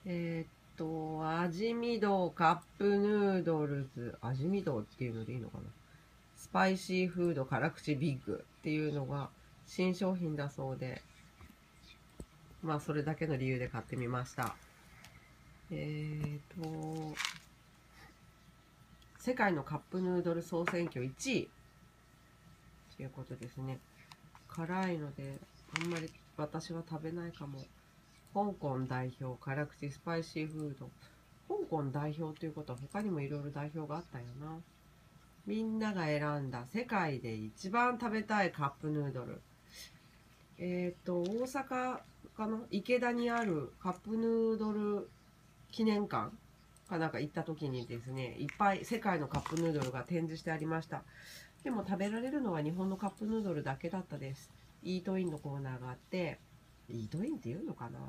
味見堂カップヌードルズ、味見堂っていうのでいいのかな、スパイシーフード辛口ビッグっていうのが新商品だそうで、まあそれだけの理由で買ってみました。世界のカップヌードル総選挙1位ということですね。辛いのであんまり私は食べないかも。香港代表辛口スパイシーフード。香港代表ということは他にもいろいろ代表があったよな。みんなが選んだ世界で一番食べたいカップヌードル。大阪かな、池田にあるカップヌードル記念館かなんか行った時にですね、いっぱい世界のカップヌードルが展示してありました。でも食べられるのは日本のカップヌードルだけだったです。イートインのコーナーがあって、イートインっていうのかな、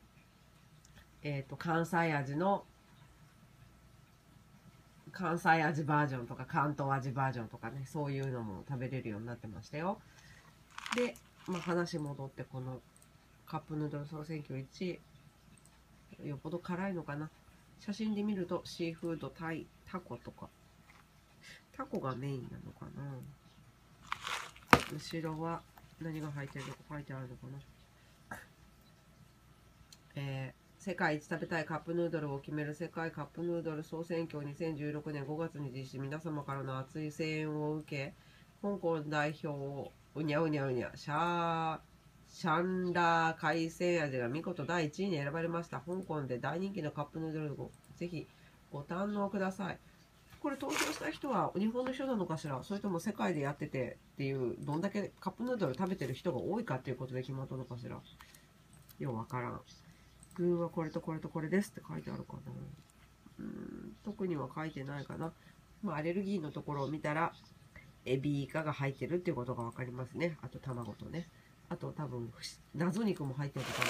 関西味の関西味バージョンとか関東味バージョンとかね、そういうのも食べれるようになってましたよ。で、まあ、話戻って、このカップヌードル総選挙1位、よっぽど辛いのかな。写真で見るとシーフード、タイ、タコとか、タコがメインなのかな。後ろは何が入ってるのか書いてあるのかな。世界一食べたいカップヌードルを決める世界カップヌードル総選挙2016年5月に実施。皆様からの熱い声援を受け、香港代表をうにゃうにゃうにゃシャンラー海鮮味が見事第1位に選ばれました。香港で大人気のカップヌードルをぜひご堪能ください。これ投票した人は日本の人なのかしら、それとも世界でやっててっていう、どんだけカップヌードル食べてる人が多いかっていうことで決まったのかしら。ようわからん。具はこれとこれとこれですって書いてあるかな。特には書いてないかな。まあ、アレルギーのところを見たら、エビイカが入ってるっていうことがわかりますね。あと卵とね。あと多分、謎肉も入ってるのかな。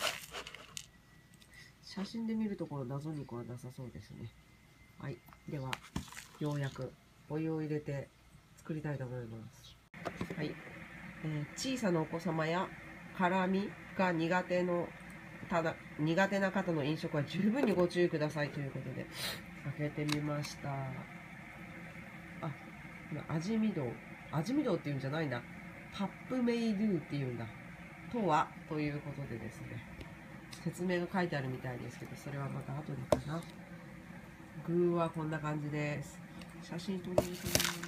写真で見るところ謎肉はなさそうですね。はい。では、ようやくお湯を入れて作りたいと思います。はい。小さなお子様や辛みが苦手な方の飲食は十分にご注意くださいということで開けてみました。あ、味見堂っていうんじゃないんだ。カップメイドゥっていうんだ。とはということでですね、説明が書いてあるみたいですけど、それはまた後でかな。具はこんな感じです。写真撮りますね。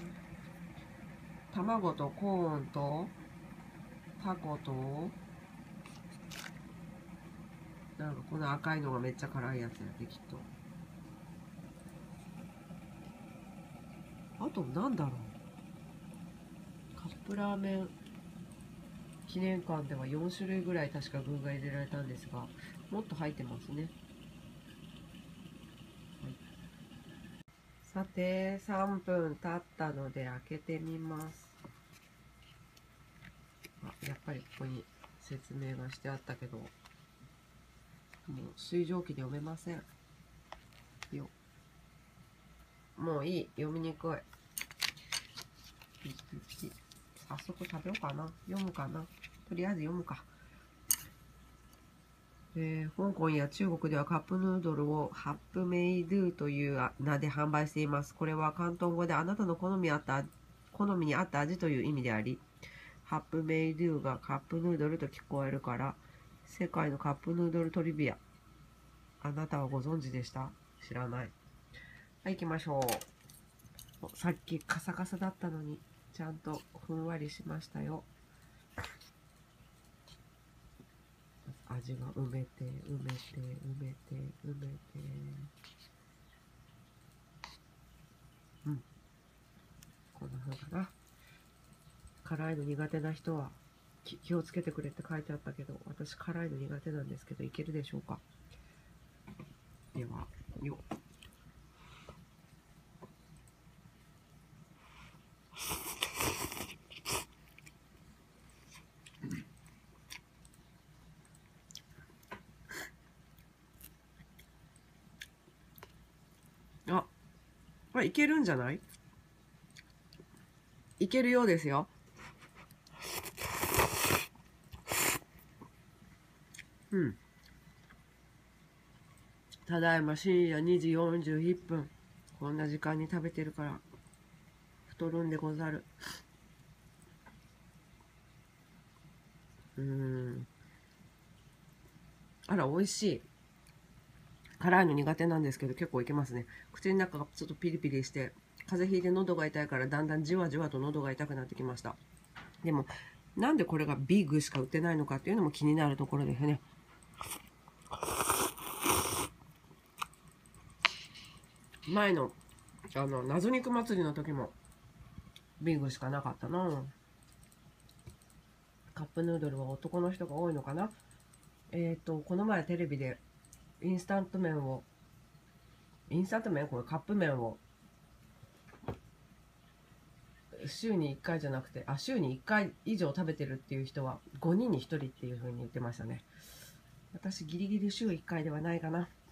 卵とコーンとタコと、なんかこの赤いのがめっちゃ辛いやつやで、きっと。あとなんだろう。カップラーメン記念館では4種類ぐらい確か具が入れられたんですが、もっと入ってますね。はい、さて、3分経ったので開けてみます。やっぱりここに説明がしてあったけど、もう水蒸気で読めませんよ。もういい、読みにくい。早速食べようかな。読むかな。とりあえず読むか。香港や中国ではカップヌードルをハップメイドゥという名で販売しています。これは広東語であなたの好みに合った味という意味であり、ハップメイドゥがカップヌードルと聞こえるから、世界のカップヌードルトリビア。あなたはご存知でした？知らない。はい、行きましょう。さっきカサカサだったのに、ちゃんとふんわりしましたよ。味が埋めて、こんな風かな。辛いの苦手な人は気をつけてくれって書いてあったけど、私辛いの苦手なんですけど、いけるでしょうか。では、これいけるんじゃない？いけるようですよ。 ただいま深夜2時41分。こんな時間に食べてるから太るんでござる。あら、美味しい。辛いの苦手なんですけど結構いけますね。口の中がちょっとピリピリして、風邪ひいて喉が痛いからだんだんじわじわと喉が痛くなってきました。でもなんでこれがビッグしか売ってないのかっていうのも気になるところですね。前の謎肉祭りの時もビッグしかなかったな。カップヌードルは男の人が多いのかな。この前テレビでインスタント麺、これカップ麺を週に1回じゃなくて、週に1回以上食べてるっていう人は5人に1人っていう風に言ってましたね。私ギリギリ週1回ではないかな。